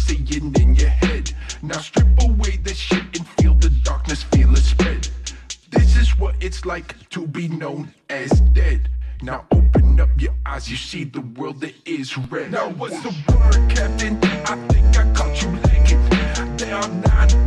saying in your head. Now strip away the shit and feel the darkness, feel it spread. This is what it's like to be known as dead. Now open up your eyes, you see the world that is red. Now what's the word, Captain? I think I caught you lagging. There are 9